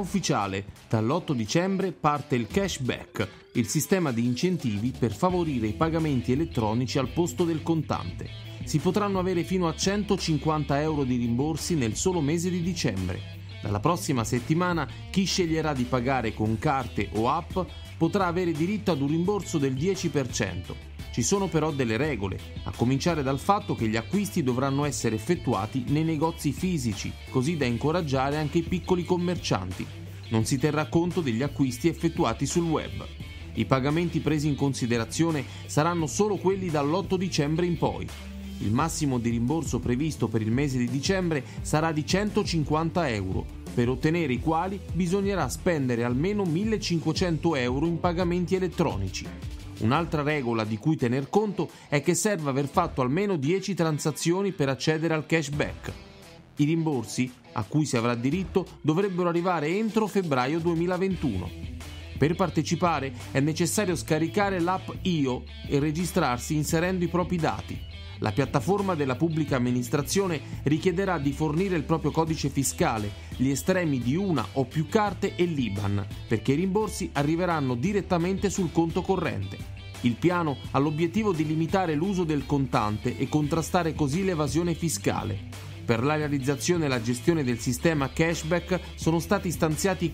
ufficiale, dall'8 dicembre parte il cashback, il sistema di incentivi per favorire i pagamenti elettronici al posto del contante. Si potranno avere fino a 150 euro di rimborsi nel solo mese di dicembre. Dalla prossima settimana chi sceglierà di pagare con carte o app potrà avere diritto ad un rimborso del 10%. Ci sono però delle regole, a cominciare dal fatto che gli acquisti dovranno essere effettuati nei negozi fisici, così da incoraggiare anche i piccoli commercianti. Non si terrà conto degli acquisti effettuati sul web. I pagamenti presi in considerazione saranno solo quelli dall'8 dicembre in poi. Il massimo di rimborso previsto per il mese di dicembre sarà di 150 euro, per ottenere i quali bisognerà spendere almeno 1.500 euro in pagamenti elettronici. Un'altra regola di cui tener conto è che serve aver fatto almeno 10 transazioni per accedere al cashback. I rimborsi, a cui si avrà diritto, dovrebbero arrivare entro febbraio 2021. Per partecipare è necessario scaricare l'app IO e registrarsi inserendo i propri dati. La piattaforma della pubblica amministrazione richiederà di fornire il proprio codice fiscale, gli estremi di una o più carte e l'IBAN, perché i rimborsi arriveranno direttamente sul conto corrente. Il piano ha l'obiettivo di limitare l'uso del contante e contrastare così l'evasione fiscale. Per la realizzazione e la gestione del sistema cashback sono stati stanziati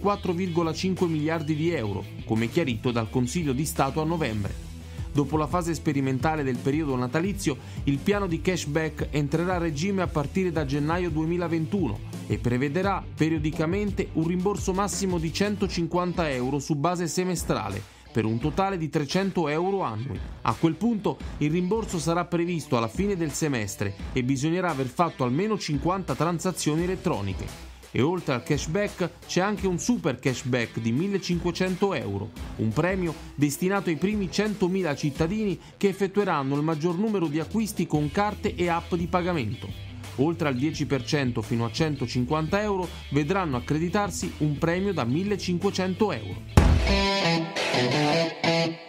4,5 miliardi di euro, come chiarito dal Consiglio di Stato a novembre. Dopo la fase sperimentale del periodo natalizio, il piano di cashback entrerà a regime a partire da gennaio 2021 e prevederà periodicamente un rimborso massimo di 150 euro su base semestrale, per un totale di 300 euro annui. A quel punto il rimborso sarà previsto alla fine del semestre e bisognerà aver fatto almeno 50 transazioni elettroniche. E oltre al cashback c'è anche un super cashback di 1.500 euro, un premio destinato ai primi 100.000 cittadini che effettueranno il maggior numero di acquisti con carte e app di pagamento. Oltre al 10% fino a 150 euro vedranno accreditarsi un premio da 1.500 euro.